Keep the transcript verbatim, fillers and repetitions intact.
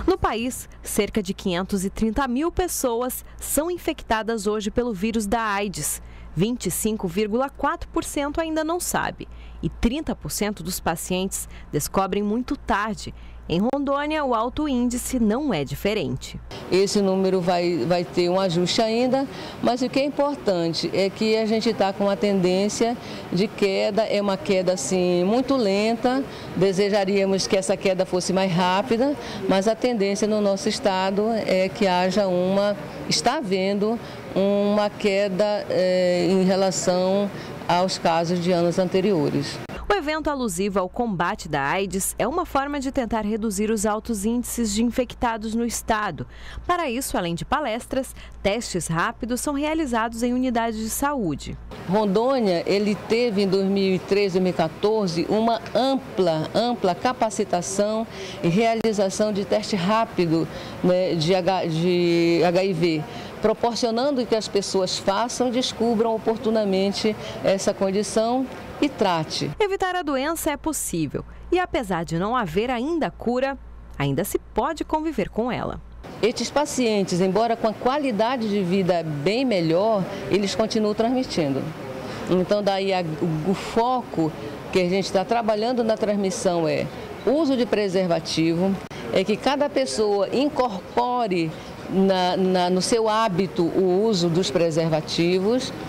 No país, cerca de quinhentas e trinta mil pessoas são infectadas hoje pelo vírus da AIDS. vinte e cinco vírgula quatro por cento ainda não sabe e trinta por cento dos pacientes descobrem muito tarde. Em Rondônia, o alto índice não é diferente. Esse número vai, vai ter um ajuste ainda, mas o que é importante é que a gente está com uma tendência de queda, é uma queda assim muito lenta, desejaríamos que essa queda fosse mais rápida, mas a tendência no nosso estado é que haja uma, está havendo uma queda é, em relação aos casos de anos anteriores. O evento alusivo ao combate da AIDS é uma forma de tentar reduzir os altos índices de infectados no estado. Para isso, além de palestras, testes rápidos são realizados em unidades de saúde. Rondônia, ele teve em dois mil e treze, dois mil e quatorze uma ampla, ampla capacitação e realização de teste rápido, né, de, H, de H I V, proporcionando que as pessoas façam e descubram oportunamente essa condição e trate. Evitar a doença é possível e, apesar de não haver ainda cura, ainda se pode conviver com ela. Estes pacientes, embora com a qualidade de vida bem melhor, eles continuam transmitindo. Então, daí a, o, o foco que a gente está trabalhando na transmissão é uso de preservativo, é que cada pessoa incorpore na, na, no seu hábito o uso dos preservativos